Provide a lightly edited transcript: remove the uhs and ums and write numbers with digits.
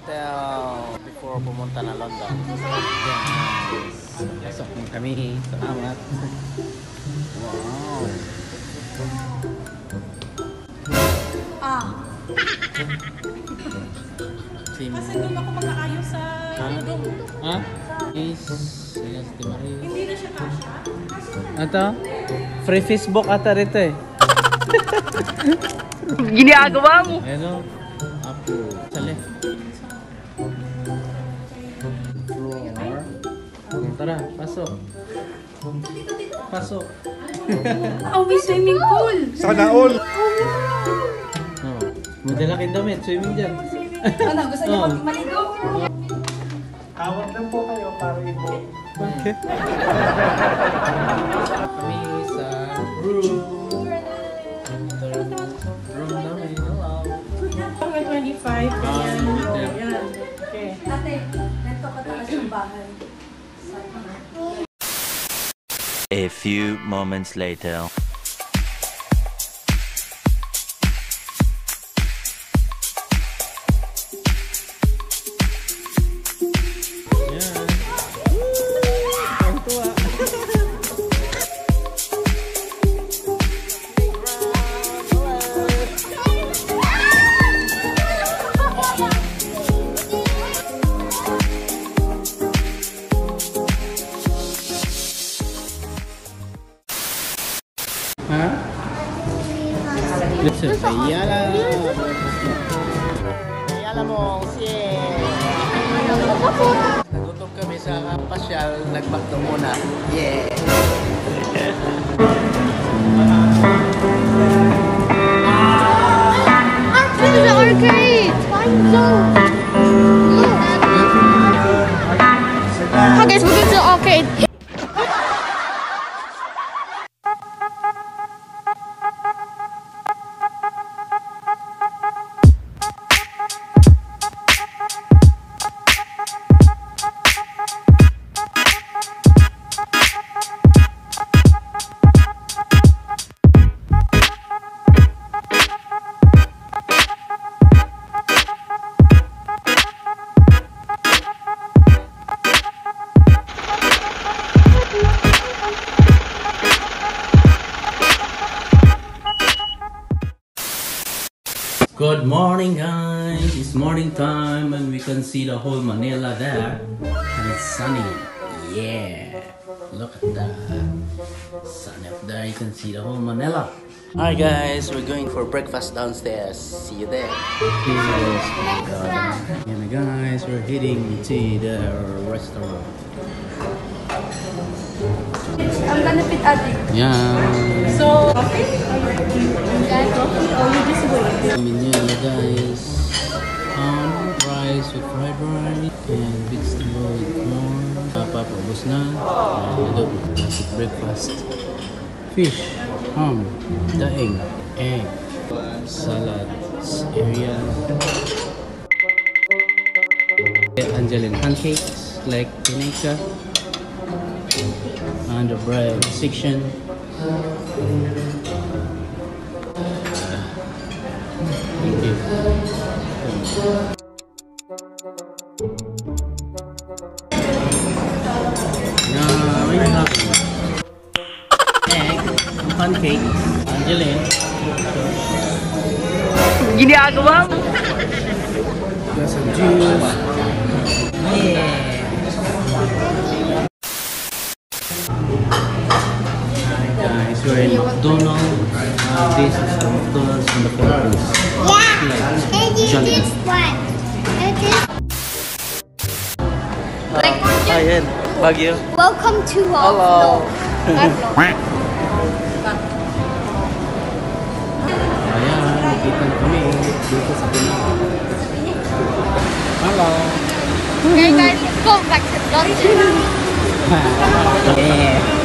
Hotel before pumunta na London. Yes. Pasok mo kami. Salamat. Wow. Kasi doon ako makakayos sa doon. Ha? Yes. Yes, hindi na siya kasha. Ito? Free Facebook ata rito eh. Ginagawa mo. Ano? Apo. Sa left. Floor. Tara, pasok. Pasok. Oh, may swimming pool. Sana all. Oh, madala kayong damit. Swimming dyan. Ano, gusto niyo maligo? Tawag lang po kayo para ibo. Okay. Kami sa room. Room namin. Hello. 25. Ayan. Ayan. Okay. Ate, nandito ka taas yung bahay. A few moments later. Ayala Malls, yeah! Nagutom kami sa pasyal, nagmakdo muna. Yeah! This is the arcade! Fine zone! Look! Okay, guys, we're going to the arcade. Good morning, guys! It's morning time and we can see the whole Manila there. And it's sunny. Yeah! Look at that. Sunny up there, you can see the whole Manila. Alright guys, we're going for breakfast downstairs. See you there. And guys, we're heading to the restaurant. I'm gonna fit addict. Yeah. So, coffee? Or you just wait? Menu nila guys. Rice with fried rice and vegetable with corn. Papaubos na. Adobo. Basic breakfast. Fish, ham, daing, egg, salad, area. Angeline pancakes like pinaka. And the bread section. Thank you. Now we have egg, pancake, Angeline. Ginagawa mo. Got some juice. Yeah. Guys, we're in McDonald's. This is the McDonald's in the Philippines. Yeah, and you this one. Ayan, Baguio. Welcome to Hello. Ayan, nakita na kami dito sa Pilipinas. Hello. Okay guys, let's go back to London. Yeah.